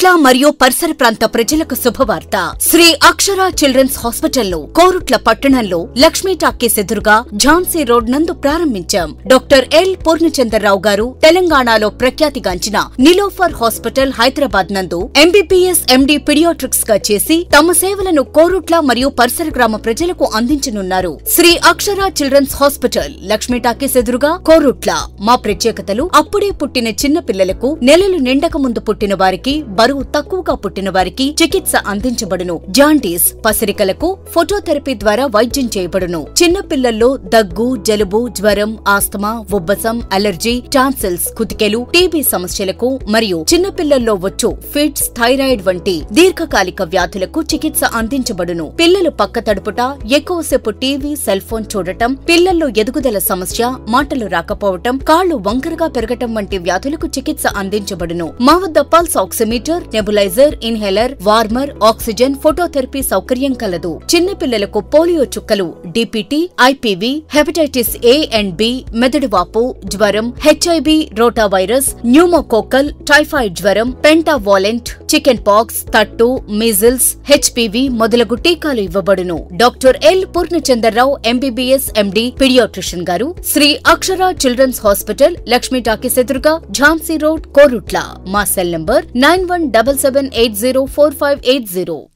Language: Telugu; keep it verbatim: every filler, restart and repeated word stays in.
కోరుట్ల మరియు పరిసర ప్రాంత ప్రజలకు శుభవార్త. శ్రీ అక్షర చిల్డ్రన్స్ హాస్పిటల్లో కోరుట్ల పట్టణంలో లక్ష్మీ టాకీస్ ఎదురుగా ఝాన్సీ రోడ్ నందు ప్రారంభించాం. డాక్టర్ ఎల్ పూర్ణచంద్రరావు గారు తెలంగాణలో ప్రఖ్యాతిగాంచిన నిలోఫర్ హాస్పిటల్ హైదరాబాద్ నందు ఎంబీబీఎస్ ఎండీ పీడియాట్రిక్స్ గా చేసి తమ సేవలను కోరుట్ల మరియు పరిసర గ్రామ ప్రజలకు అందించనున్నారు. Shri Akshara children's hospital Lakshmi talkies ఎదురుగా కోరుట్ల. మా ప్రత్యేకతలు: అప్పుడే పుట్టిన చిన్న పిల్లలకు, నెలలు నిండక ముందు పుట్టిన వారికి, బరువు తక్కువగా పుట్టిన వారికి చికిత్స అందించబడును. జాండీస్, పసిరికలకు ఫోటోథెరపీ ద్వారా వైద్యం చేయబడును. చిన్న పిల్లల్లో దగ్గు, జలుబు, జ్వరం, ఆస్తమా, ఉబ్బసం, అలర్జీ, టాన్సిల్స్, కుతికెలు, టీబీ సమస్యలకు మరియు చిన్న పిల్లల్లో వచ్చు ఫిట్స్, థైరాయిడ్ వంటి దీర్ఘకాలిక వ్యాధులకు చికిత్స అందించబడును. పిల్లలు పక్క తడుపుట, ఎక్కువసేపు టీవీ, సెల్ ఫోన్ చూడటం, పిల్లల్లో ఎదుగుదల సమస్య, మాటలు రాకపోవటం, కాళ్లు వంకరగా పెరగటం వంటి వ్యాధులకు చికిత్స అందించబడును. మా వద్ద pulse oximeter, nebuliser, inhaler, warmer, oxygen, phototherapy సౌకర్యం కలదు. చిన్న పిల్లలకు పోలియో చుక్కలు, DPT, IPV, hepatitis A and B, మెదడువాపు, జ్వరం, HIV, rota virus, pneumococcal, typhoid జ్వరం, పెంటావాలెంట్, చికెన్ పాక్స్, తట్టు, మీజిల్స్, హెచ్పివి మొదలగు టీకాలు ఇవ్వబడును. Doctor L Purnachandra Rao MBBS MD paediatrician గారు, Shri Akshara children's hospital, Lakshmi talkies ఎదురుగా, ఝాన్సీ రోడ్, కోరుట్ల. మా cell number nine one seven seven eight zero four five eight zero.